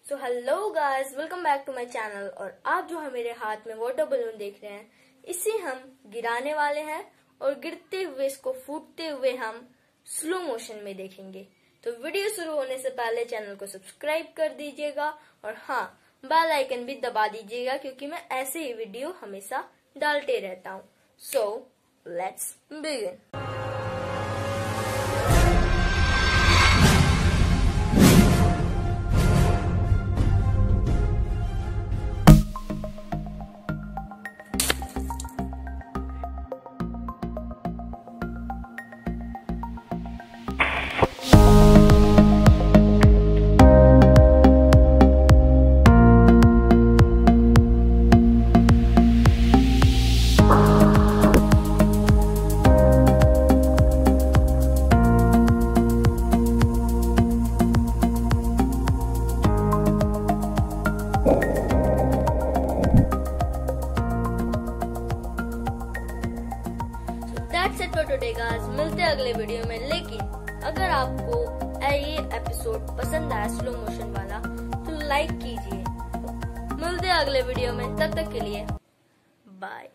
So hello guys, welcome back to my channel. और आप जो है मेरे हाथ में वाटर बलून देख रहे हैं, इसे हम गिराने वाले हैं और गिरते हुए इसको फूटते हुए हम स्लो मोशन में देखेंगे। तो वीडियो शुरू होने से पहले चैनल को सब्सक्राइब कर दीजिएगा और हाँ, बेल आइकन भी दबा दीजिएगा क्योंकि मैं ऐसे ही वीडियो हमेशा डालते रहता हूँ। So let's begin. That's it for today guys। मिलते हैं अगले वीडियो में। लेकिन अगर आपको ये एपिसोड पसंद आया स्लो मोशन वाला तो लाइक कीजिए। मिलते हैं अगले वीडियो में, तब तक के लिए बाय।